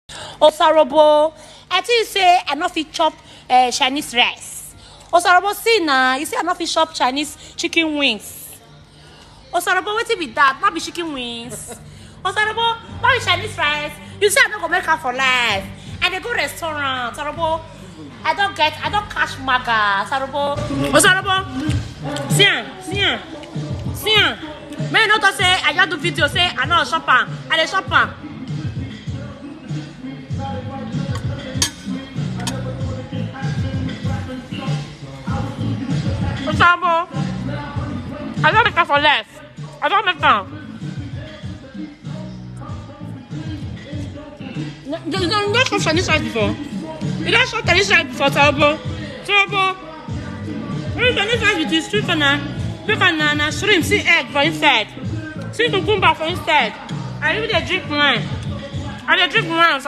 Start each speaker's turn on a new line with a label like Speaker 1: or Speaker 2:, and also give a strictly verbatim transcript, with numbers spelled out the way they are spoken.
Speaker 1: Osarobo, I think you say I not fit chop uh, Chinese rice. Osarobo, see now, you say I not fit chop Chinese chicken wings. Osarobo, what it be that? Not be chicken wings. Osarobo, not be Chinese rice. You say I don't go make her for life. And they go restaurant. Osarobo, I don't get, I don't cash maga. Osarobo, Osarobo, see, see, see. May not say I just do video say I know shopper, I dey shopper. Osabo, I don't make her for less. I don't make her. You don't you don't Chinese rice before. You don't shop Chinese rice before, Osabo. Osabo, you Chinese rice with this street corner. Pick banana, shrimp, see egg for inside. See cucumber for inside. I even drink wine. I drink wine.